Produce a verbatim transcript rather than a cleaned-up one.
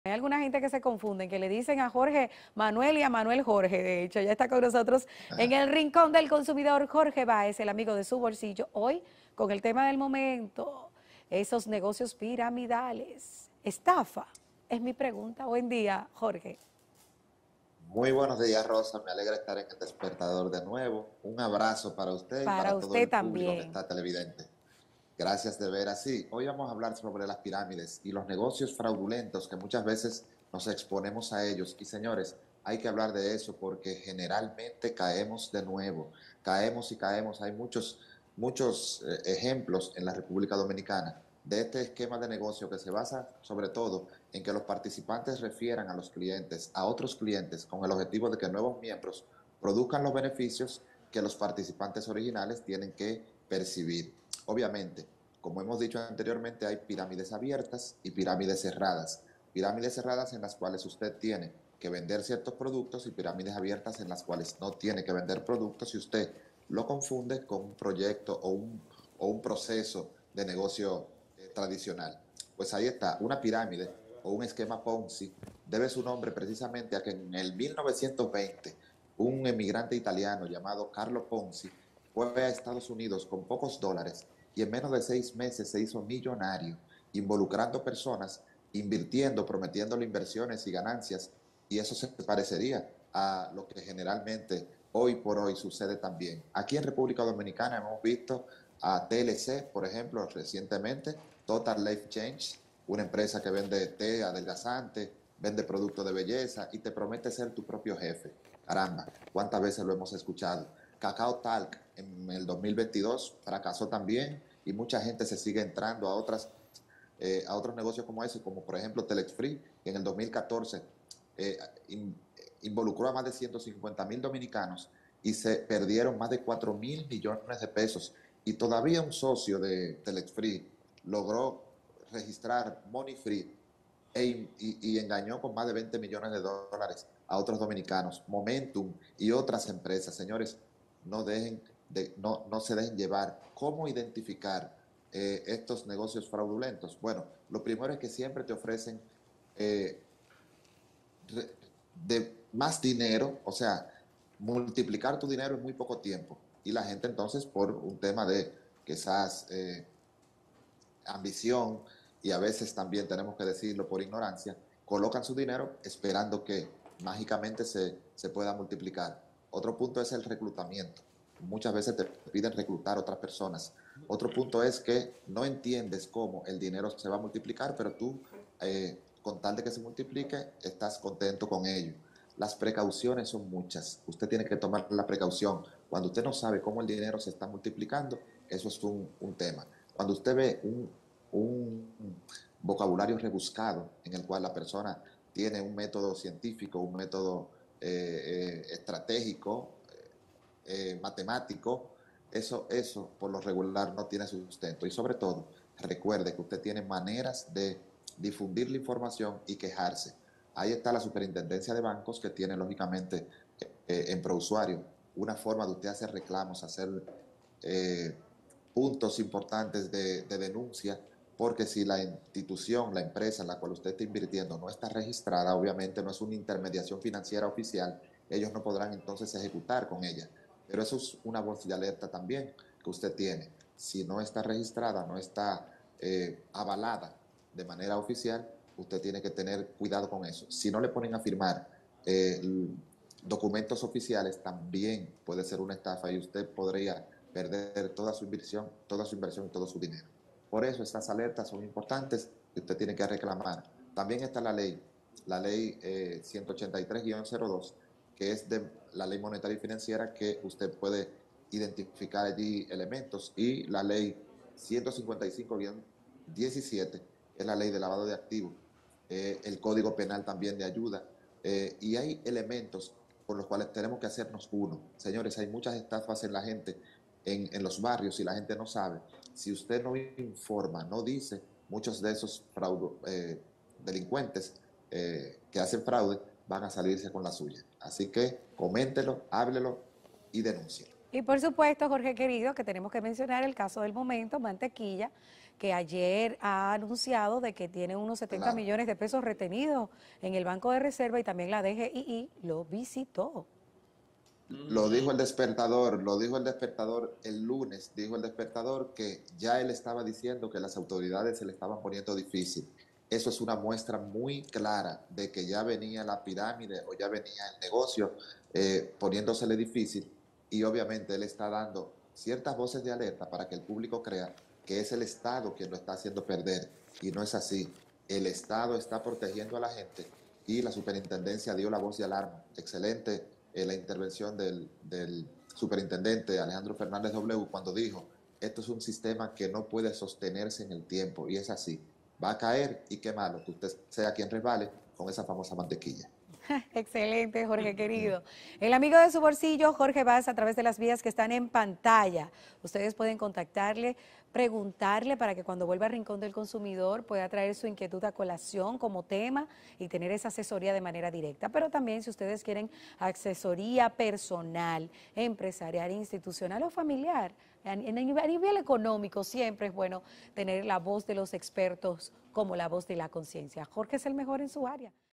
Hay alguna gente que se confunden, que le dicen a Jorge Manuel y a Manuel Jorge. De hecho, ya está con nosotros en el Rincón del Consumidor Jorge Báez, el amigo de su bolsillo. Hoy, con el tema del momento, esos negocios piramidales. Estafa, es mi pregunta. Buen día, Jorge. Muy buenos días, Rosa. Me alegra estar en el despertador de nuevo. Un abrazo para usted y Para para todo usted el público que también. está televidente. Gracias de ver así. Hoy vamos a hablar sobre las pirámides y los negocios fraudulentos que muchas veces nos exponemos a ellos. Y señores, hay que hablar de eso porque generalmente caemos de nuevo. Caemos y caemos. Hay muchos, muchos eh, ejemplos en la República Dominicana de este esquema de negocio que se basa sobre todo en que los participantes refieran a los clientes, a otros clientes, con el objetivo de que nuevos miembros produzcan los beneficios que los participantes originales tienen que percibir. Obviamente, como hemos dicho anteriormente, hay pirámides abiertas y pirámides cerradas. Pirámides cerradas en las cuales usted tiene que vender ciertos productos y pirámides abiertas en las cuales no tiene que vender productos y usted lo confunde con un proyecto o un, o un proceso de negocio eh, tradicional. Pues ahí está, una pirámide o un esquema Ponzi debe su nombre precisamente a que en el mil novecientos veinte un emigrante italiano llamado Carlo Ponzi fue a Estados Unidos con pocos dólares y en menos de seis meses se hizo millonario, involucrando personas, invirtiendo, prometiéndole inversiones y ganancias, y eso se parecería a lo que generalmente hoy por hoy sucede también. Aquí en República Dominicana hemos visto a T L C, por ejemplo, recientemente, Total Life Change, una empresa que vende té adelgazante, vende productos de belleza y te promete ser tu propio jefe. Caramba, ¿cuántas veces lo hemos escuchado? Cacao Talk en el dos mil veintidós fracasó también y mucha gente se sigue entrando a, otras, eh, a otros negocios como ese, como por ejemplo Telex Free, que en el dos mil catorce eh, in, involucró a más de ciento cincuenta mil dominicanos y se perdieron más de cuatro mil millones de pesos. Y todavía un socio de Telex Free logró registrar Money Free e, y, y engañó con más de veinte millones de dólares a otros dominicanos. Momentum y otras empresas, señores, no, dejen de, no, no se dejen llevar. ¿Cómo identificar eh, estos negocios fraudulentos? Bueno, lo primero es que siempre te ofrecen eh, de más dinero, o sea, multiplicar tu dinero en muy poco tiempo. Y la gente entonces, por un tema de quizás eh, ambición y a veces también tenemos que decirlo por ignorancia, colocan su dinero esperando que mágicamente se, se pueda multiplicar. Otro punto es el reclutamiento. Muchas veces te piden reclutar otras personas. Otro punto es que no entiendes cómo el dinero se va a multiplicar, pero tú, eh, con tal de que se multiplique, estás contento con ello. Las precauciones son muchas. Usted tiene que tomar la precaución. Cuando usted no sabe cómo el dinero se está multiplicando, eso es un, un tema. Cuando usted ve un, un vocabulario rebuscado en el cual la persona tiene un método científico, un método eh, eh, estratégico, eh, matemático, eso, eso por lo regular no tiene sustento. Y sobre todo, recuerde que usted tiene maneras de difundir la información y quejarse. Ahí está la superintendencia de bancos que tiene lógicamente eh, en ProUsuario una forma de usted hacer reclamos, hacer eh, puntos importantes de, de denuncia, porque si la institución, la empresa en la cual usted está invirtiendo no está registrada, obviamente no es una intermediación financiera oficial, ellos no podrán entonces ejecutar con ella. Pero eso es una voz de alerta también que usted tiene. Si no está registrada, no está eh, avalada de manera oficial, usted tiene que tener cuidado con eso. Si no le ponen a firmar eh, documentos oficiales, también puede ser una estafa y usted podría perder toda su inversión, toda su inversión y todo su dinero. Por eso estas alertas son importantes y usted tiene que reclamar. También está la ley, la ley eh, ciento ochenta y tres guión cero dos, que es de la ley monetaria y financiera, que usted puede identificar allí elementos, y la ley ciento cincuenta y cinco guión diecisiete, que es la ley de lavado de activos, eh, el código penal también de ayuda, eh, y hay elementos por los cuales tenemos que hacernos uno. Señores, hay muchas estafas en la gente, en, en los barrios, y la gente no sabe. Si usted no informa, no dice, muchos de esos fraude, eh, delincuentes eh, que hacen fraude van a salirse con la suya. Así que coméntelo, háblelo y denúncielo. Y por supuesto, Jorge querido, que tenemos que mencionar el caso del momento, Mantequilla, que ayer ha anunciado de que tiene unos setenta Claro. millones de pesos retenidos en el Banco de Reserva y también la D G I I lo visitó. Lo dijo el despertador, lo dijo el despertador el lunes, dijo el despertador que ya él estaba diciendo que las autoridades se le estaban poniendo difícil. Eso es una muestra muy clara de que ya venía la pirámide o ya venía el negocio eh, poniéndosele difícil, y obviamente él está dando ciertas voces de alerta para que el público crea que es el Estado quien lo está haciendo perder, y no es así. El Estado está protegiendo a la gente y la superintendencia dio la voz de alarma. Excelente eh, la intervención del, del superintendente Alejandro Fernández W cuando dijo, esto es un sistema que no puede sostenerse en el tiempo, y es así. Va a caer y qué malo que usted sea quien resbale con esa famosa mantequilla. Excelente, Jorge querido. El amigo de su bolsillo, Jorge Báez, a través de las vías que están en pantalla. Ustedes pueden contactarle, preguntarle para que cuando vuelva al Rincón del Consumidor pueda traer su inquietud a colación como tema y tener esa asesoría de manera directa. Pero también si ustedes quieren asesoría personal, empresarial, institucional o familiar, a nivel económico siempre es bueno tener la voz de los expertos como la voz de la conciencia. Jorge es el mejor en su área.